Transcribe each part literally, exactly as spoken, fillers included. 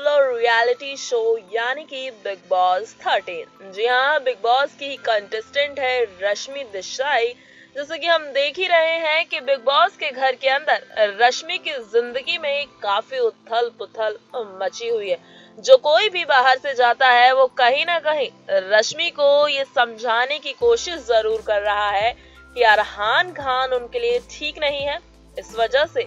Popular reality show यानी कि big boss thirteen. जी हाँ, बिग बॉस की ही कंटेस्टेंट है रश्मि देसाई। जैसे कि हम देख ही रहे हैं कि बिग बॉस के घर के अंदर रश्मि की जिंदगी में काफी उथल पुथल मची हुई है। जो कोई भी बाहर से जाता है वो कहीं ना कहीं रश्मि को ये समझाने की कोशिश जरूर कर रहा है कि अरहान खान उनके लिए ठीक नहीं है। इस वजह से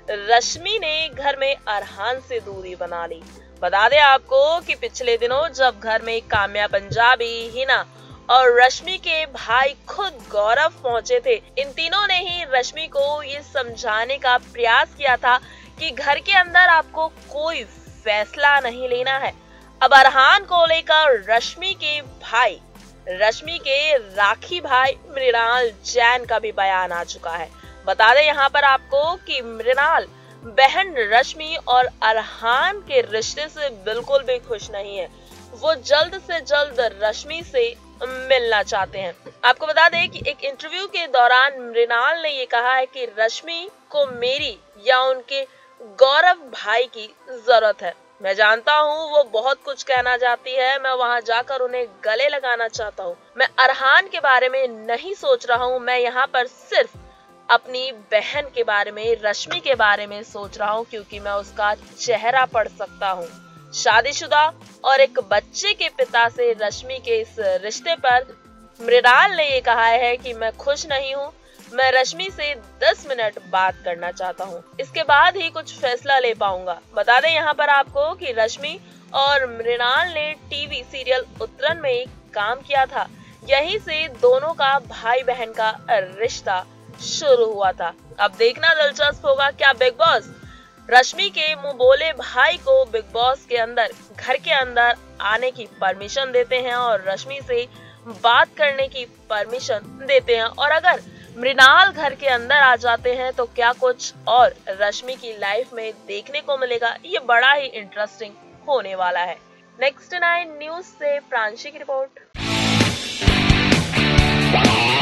रश्मि ने घर में अरहान से दूरी बना ली। बता दें आपको कि पिछले दिनों जब घर में काम्या पंजाबी, हिना और रश्मि के भाई खुद गौरव पहुंचे थे, इन तीनों ने ही रश्मि को ये समझाने का प्रयास किया था कि घर के अंदर आपको कोई फैसला नहीं लेना है। अब अरहान को लेकर रश्मि के भाई, रश्मि के राखी भाई मृणाल जैन का भी बयान आ चुका है। बता दें यहाँ पर आपको कि मृणाल बहन रश्मि और अरहान के रिश्ते से बिल्कुल भी खुश नहीं है। वो जल्द से जल्द रश्मि से मिलना चाहते हैं। आपको बता दें कि एक इंटरव्यू के दौरान मृणाल ने ये कहा है कि रश्मि को मेरी या उनके गौरव भाई की जरूरत है। मैं जानता हूँ वो बहुत कुछ कहना चाहती है, मैं वहाँ जाकर उन्हें गले लगाना चाहता हूँ। मैं अरहान के बारे में नहीं सोच रहा हूँ, मैं यहाँ पर सिर्फ अपनी बहन के बारे में, रश्मि के बारे में सोच रहा हूँ, क्योंकि मैं उसका चेहरा पढ़ सकता हूँ। शादीशुदा और एक बच्चे के पिता से रश्मि के इस रिश्ते पर मृणाल ने ये कहा है कि मैं खुश नहीं हूँ, मैं रश्मि से दस मिनट बात करना चाहता हूँ, इसके बाद ही कुछ फैसला ले पाऊंगा। बता दें यहाँ पर आपको कि रश्मि और मृणाल ने टीवी सीरियल उत्तरन में काम किया था। यहीं से दोनों का भाई बहन का रिश्ता शुरू हुआ था। अब देखना दिलचस्प होगा क्या बिग बॉस रश्मि के मुंह बोले भाई को बिग बॉस के अंदर, घर के अंदर आने की परमिशन देते हैं और रश्मि से बात करने की परमिशन देते हैं। और अगर मृणाल घर के अंदर आ जाते हैं तो क्या कुछ और रश्मि की लाइफ में देखने को मिलेगा, ये बड़ा ही इंटरेस्टिंग होने वाला है। नेक्स्ट नाइन न्यूज से प्रांशी की रिपोर्ट।